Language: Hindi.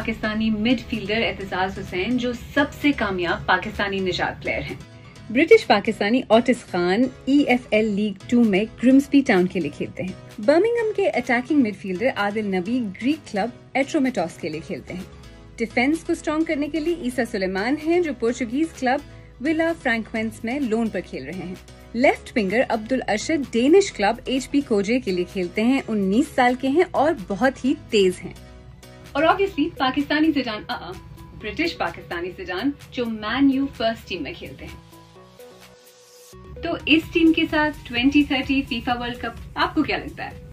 पाकिस्तानी मिडफील्डर एतजाज हुसैन, जो सबसे कामयाब पाकिस्तानी निजात प्लेयर हैं। British Pakistani Otis Khan EFL league 2 में ग्रिम्सबी टाउन के लिए खेलते हैं। बर्मिंघम के अटैकिंग मिडफील्डर आदिल नबी ग्रीक क्लब एट्रोमेटोस के लिए खेलते हैं। डिफेंस को स्ट्रॉन्ग करने के लिए ईसा सुलेमान हैं, जो पोर्चुगीज क्लब विला फ्रैंकवेंस में लोन पर खेल रहे हैं। Left winger Abdul Arshad Danish club HP कोजे के लिए खेलते हैं। 19 साल के हैं और बहुत ही तेज हैं। और ऑब्वियसली पाकिस्तानी सिजान ब्रिटिश पाकिस्तानी सिजान, जो मैन यू फर्स्ट टीम में खेलते हैं। तो इस टीम के साथ 2030 फीफा वर्ल्ड कप आपको क्या लगता है?